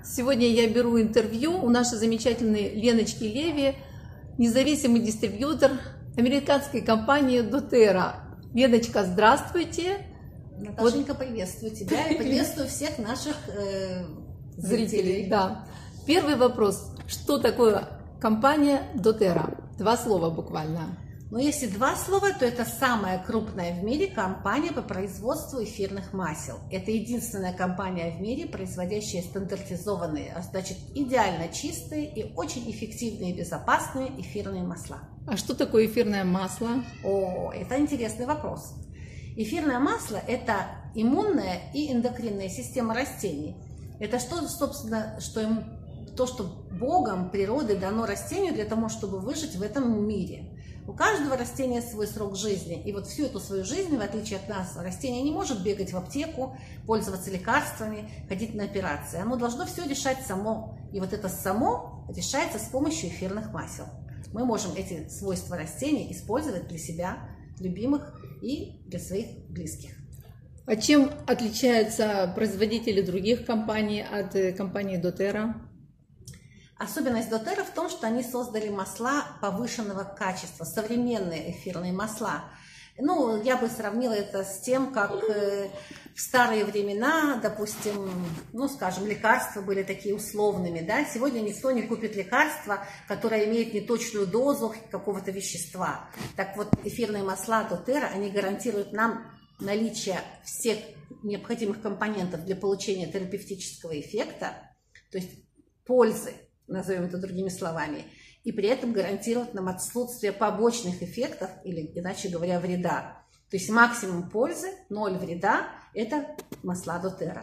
Сегодня я беру интервью у нашей замечательной Леночки Леви, независимый дистрибьютор американской компании doTERRA. Леночка, здравствуйте. Наташенька, приветствую тебя и приветствую всех наших зрителей. Да. Первый вопрос. Что такое компания doTERRA? Два слова буквально. Но если два слова, то это самая крупная в мире компания по производству эфирных масел. Это единственная компания в мире, производящая стандартизованные, значит, идеально чистые и очень эффективные и безопасные эфирные масла. А что такое эфирное масло? О, это интересный вопрос. Эфирное масло – это иммунная и эндокринная система растений. Это что, собственно, то, что Богом, природой дано растению для того, чтобы выжить в этом мире. У каждого растения свой срок жизни. И вот всю эту свою жизнь, в отличие от нас, растение не может бегать в аптеку, пользоваться лекарствами, ходить на операции. Оно должно все решать само. И вот это само решается с помощью эфирных масел. Мы можем эти свойства растений использовать для себя, любимых и для своих близких. А чем отличаются производители других компаний от компании doTERRA? Особенность doTERRA в том, что они создали масла повышенного качества, современные эфирные масла. Ну, я бы сравнила это с тем, как в старые времена, допустим, ну, скажем, лекарства были такие условными, да. Сегодня никто не купит лекарство, которое имеет неточную дозу какого-то вещества. Так вот, эфирные масла doTERRA, они гарантируют нам наличие всех необходимых компонентов для получения терапевтического эффекта, то есть пользы, назовем это другими словами, и при этом гарантирует нам отсутствие побочных эффектов, или, иначе говоря, вреда. То есть максимум пользы, ноль вреда – это масла doTERRA.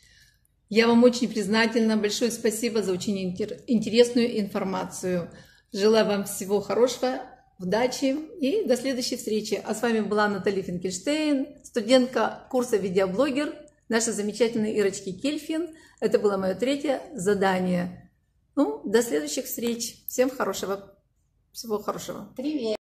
Я вам очень признательна. Большое спасибо за очень интересную информацию. Желаю вам всего хорошего, удачи и до следующей встречи. А с вами была Наталья Финкельштейн, студентка курса «Видеоблогер» нашей замечательной Ирочки Кельфин. Это было мое третье задание. Ну, до следующих встреч. Всем хорошего. Всего хорошего. Привет.